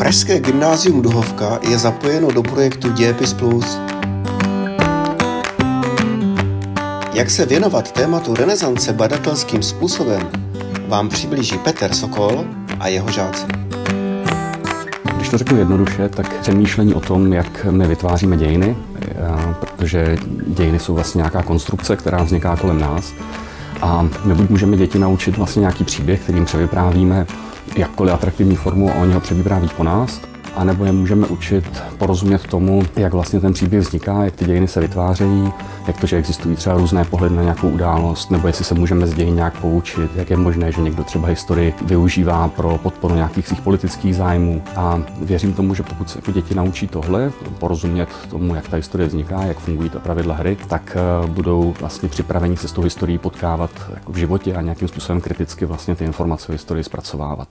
Pražské gymnázium Duhovka je zapojeno do projektu Dějepis Plus. Jak se věnovat tématu renesance badatelským způsobem, vám přiblíží Petr Sokol a jeho žáci. Když to řeknu jednoduše, tak přemýšlení o tom, jak my vytváříme dějiny, protože dějiny jsou vlastně nějaká konstrukce, která vzniká kolem nás. A my buď můžeme děti naučit vlastně nějaký příběh, kterým převyprávíme jakkoliv atraktivní formu a oni ho převypráví po nás, anebo je můžeme učit porozumět tomu, jak vlastně ten příběh vzniká, jak ty dějiny se vytvářejí, jak to, že existují třeba různé pohledy na nějakou událost, nebo jestli se můžeme z dějin nějak poučit, jak je možné, že někdo třeba historii využívá pro podporu nějakých svých politických zájmů. A věřím tomu, že pokud se jako děti naučí tohle, porozumět tomu, jak ta historie vzniká, jak fungují ta pravidla hry, tak budou vlastně připraveni se s tou historií potkávat jako v životě a nějakým způsobem kriticky vlastně ty informace o historii zpracovávat.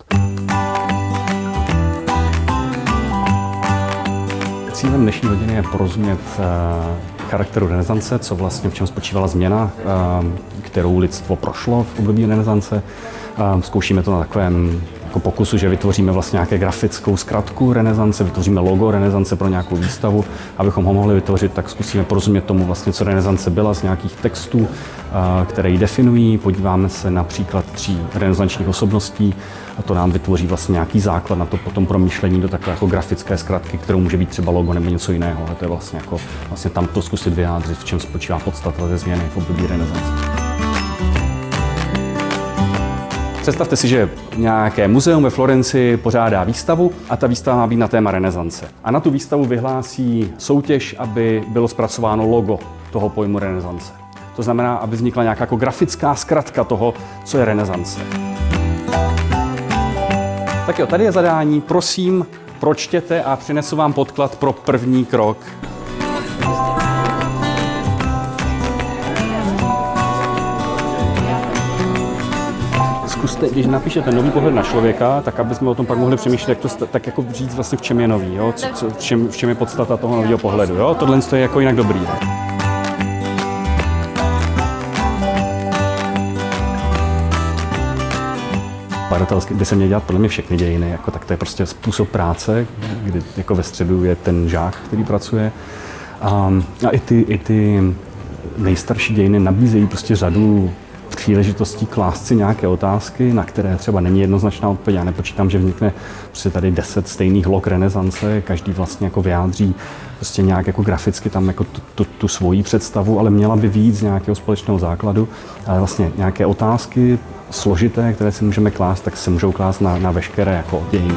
Cílem dnešní hodiny je porozumět charakteru renesance, co vlastně v čem spočívala změna, kterou lidstvo prošlo v období renesance. Zkoušíme to na takovém jako pokusu, že vytvoříme vlastně nějaké grafickou zkratku renesance, vytvoříme logo renesance pro nějakou výstavu. Abychom ho mohli vytvořit, tak zkusíme porozumět tomu vlastně, co renesance byla z nějakých textů, které ji definují. Podíváme se na příklad 3 renesančních osobností a to nám vytvoří vlastně nějaký základ na to potom promýšlení do takové jako grafické zkratky, kterou může být třeba logo nebo něco jiného. A to je vlastně jako tam to zkusit vyjádřit, v čem spočívá podstata té změny v období renesance. Představte si, že nějaké muzeum ve Florencii pořádá výstavu a ta výstava má být na téma renesance. A na tu výstavu vyhlásí soutěž, aby bylo zpracováno logo toho pojmu renesance. To znamená, aby vznikla nějaká jako grafická zkratka toho, co je renesance. Tak jo, tady je zadání. Prosím, pročtěte a přinesu vám podklad pro první krok. Zkuste, když napíšete nový pohled na člověka, tak aby jsme o tom pak mohli přemýšlet, jak to tak jako říct vlastně v čem je nový, jo? V čem je podstata toho nového pohledu. Jo? Tohle je jako jinak dobrý. Badatelsky by se měly dělat podle mě všechny dějiny, jako, tak to je prostě způsob práce, kdy jako ve středu je ten žák, který pracuje. A i ty nejstarší dějiny nabízejí prostě řadu příležitostí klást si nějaké otázky, na které třeba není jednoznačná odpověď. Já nepočítám, že vznikne prostě tady 10 stejných log renesance, každý vlastně jako vyjádří prostě nějak jako graficky tam jako tu svoji představu, ale měla by víc z nějakého společného základu. Ale vlastně nějaké otázky složité, které si můžeme klást, tak se můžou klást na veškeré jako dějiny.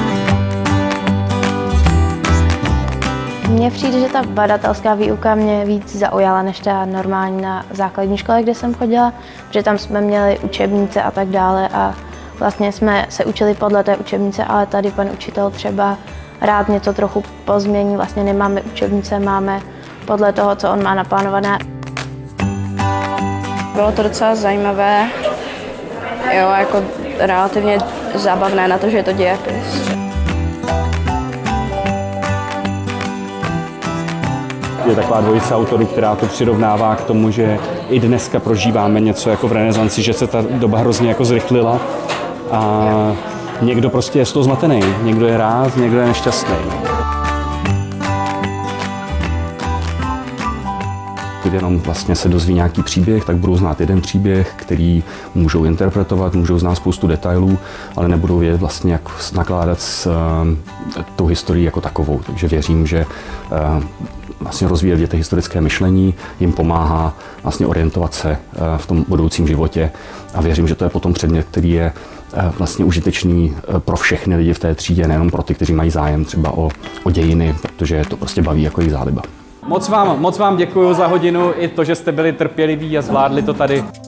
Mně přijde, že ta badatelská výuka mě víc zaujala než ta normální na základní škole, kde jsem chodila, protože tam jsme měli učebnice a tak dále a vlastně jsme se učili podle té učebnice, ale tady pan učitel třeba rád něco trochu pozmění, vlastně nemáme učebnice, máme podle toho, co on má naplánované. Bylo to docela zajímavé, jo, jako relativně zábavné na to, že je to dějepis. Je taková dvojice autorů, která to přirovnává k tomu, že i dneska prožíváme něco jako v renesanci, že se ta doba hrozně jako zrychlila a někdo prostě je z toho zmatený, někdo je rád, někdo je nešťastný. Když jenom vlastně se dozví nějaký příběh, tak budou znát jeden příběh, který můžou interpretovat, můžou znát spoustu detailů, ale nebudou vědět vlastně, jak nakládat s tou historií jako takovou. Takže věřím, že vlastně rozvíjet v dětech historické myšlení jim pomáhá vlastně orientovat se v tom budoucím životě a věřím, že to je potom předmět, který je vlastně užitečný pro všechny lidi v té třídě, nejenom pro ty, kteří mají zájem třeba o dějiny, protože to prostě baví jako jejich záliba. Moc vám děkuji za hodinu i to, že jste byli trpěliví a zvládli to tady.